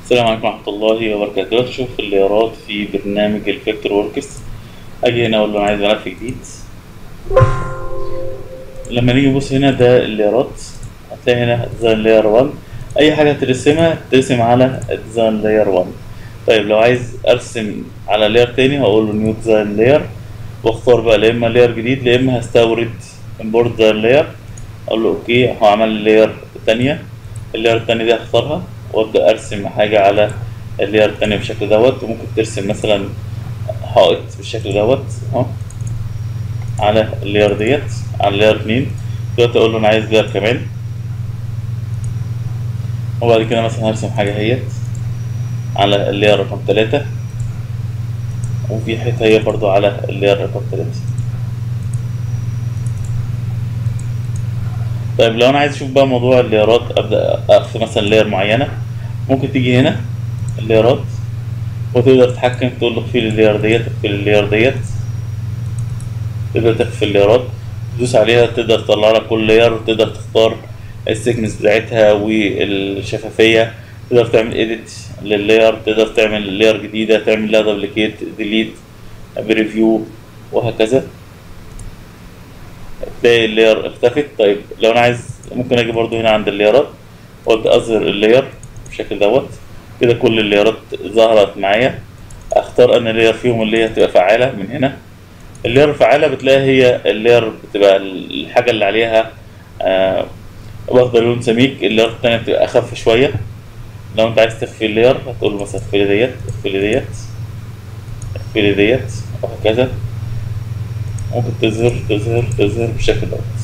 السلام عليكم ورحمة الله وبركاته. دلوقتي نشوف الليارات في برنامج الفيكتور وركس. أجي هنا أقول له أنا عايز ملف جديد. لما نيجي نبص هنا ده الليارات، هتلاقي هنا ديزاين لاير 1. أي حاجة ترسمها ترسم على ديزاين لاير 1. طيب لو عايز أرسم على لاير تاني هقول له نيو ديزاين لاير، واختار بقى لا إما لاير جديد لا إما هستورد امبورت ديزاين لاير. أقول له أوكي، هو عمل لي لاير تانية. اللاير التانية دي هختارها وابدا ارسم حاجه على اللاير التانية بالشكل دوت. وممكن ترسم مثلا حائط بالشكل دوت اهو على اللاير ديت، على اللاير 2. دلوقتي اقول له انا عايز لاير كمان، وبعد كده مثلا هرسم حاجه اهيت على اللاير رقم 3، وفي حته هي برضو على اللاير رقم 3. طيب لو انا عايز اشوف بقى موضوع اللايرات، ابدا اخفي مثلا لاير معينه. ممكن تيجي هنا اللايرات وتقدر تتحكم، تقول له اخفي لي اللاير ديت، اخفي لي اللاير ديت. تقدر تخفي الليرات، تدوس عليها تقدر تطلع لك كل لاير، وتقدر تختار السيكنس بتاعتها والشفافية. تقدر تعمل ايديت لللاير، تقدر تعمل لاير جديدة، تعمل لها دبليكيت، ديليت، بريفيو، وهكذا. تلاقي اللاير اختفت. طيب لو انا عايز ممكن اجي برضو هنا عند اللايرات وابدا اظهر اللاير بالشكل دوت. كده كل اللايرات ظهرت معايا. اختار ان لاير فيهم اللي هي تبقى فعالة من هنا. اللير الفعالة بتلاقي هي اللير بتبقى الحاجة اللي عليها واخدة لون سميك. اللير التانية بتبقى أخف شوية. لو أنت عايز تخفي اللير هتقول له مثلا اخفي لي ديت، اخفي لي ديت، اخفي لي ديت، وهكذا. ممكن تظهر بالشكل ده.